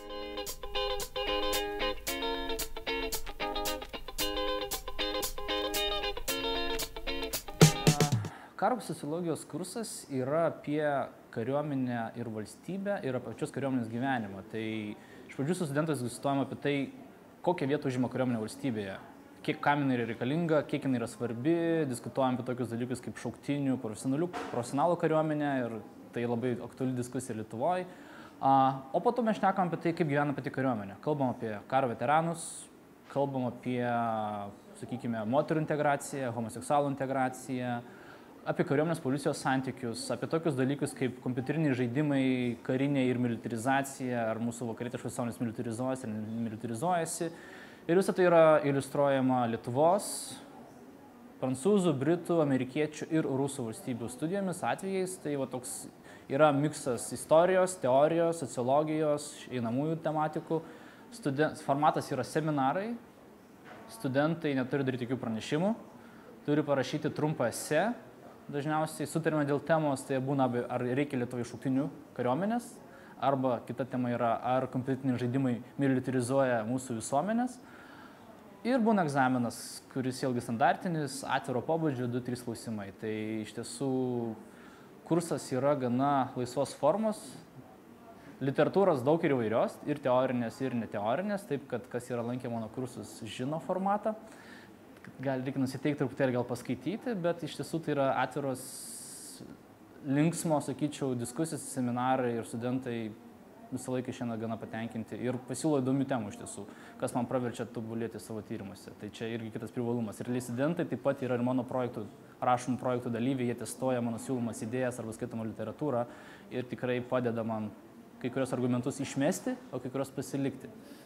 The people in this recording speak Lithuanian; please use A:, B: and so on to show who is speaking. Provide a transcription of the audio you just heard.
A: Karo sociologijos kursas yra apie kariuomenę ir valstybę ir apie pačios kariuomenės gyvenimą. Tai iš pradžių su studentais diskutuojam apie tai, kokią vietą užima kariuomenė valstybėje, kiek kam jinai yra reikalinga, kiek jinai yra svarbi, diskutuojam apie tokius dalykus kaip šauktinių, profesionalų kariuomenė ir tai labai aktuali diskusija Lietuvoje. O po to mes šnekam apie tai, kaip gyvena pati kariuomenė. Kalbam apie karo veteranus, kalbam apie, sakykime, moterų integraciją, homoseksualų integraciją, apie kariuomenės policijos santykius, apie tokius dalykus kaip kompiuteriniai žaidimai, karinė ir militarizacija, ar mūsų vakarietiškos visuomenės militarizuojasi ar militarizuojasi. Ir visą tai yra iliustruojama Lietuvos, prancūzų, britų, amerikiečių ir rusų valstybių studijomis, atvejais. Tai va, toks yra miksas istorijos, teorijos, sociologijos, einamųjų tematikų. Formatas yra seminarai, studentai neturi daryti jokių pranešimų, turi parašyti trumpą esė. Dažniausiai sutarime dėl temos, tai būna, ar reikia Lietuvai šauktinių kariuomenės, arba kita tema yra, ar kompiuteriniai žaidimai militarizuoja mūsų visuomenės. Ir būna egzaminas, kuris ilgai standartinis, atviro pobūdžio, 2-3 klausimai. Tai iš tiesų kursas yra gana laisvos formos, literatūros daug ir įvairios, ir teorinės, ir neteorinės, taip kad kas yra lankę mano kursus žino formatą. Reikia nusiteikti truputėlį gal paskaityti, bet iš tiesų tai yra atviros, linksmo, sakyčiau, diskusijos, seminarai ir studentai visą laiką šiandien gana patenkinti ir pasiūlo įdomių temų iš tiesų, kas man praverčia tobulėti savo tyrimuose. Tai čia irgi kitas privalumas. Ir studentai taip pat yra ir mano projektų, rašomų projektų dalyviai, jie testuoja mano siūlomas idėjas arba skaitomą literatūrą ir tikrai padeda man kai kurios argumentus išmesti, o kai kurios pasilikti.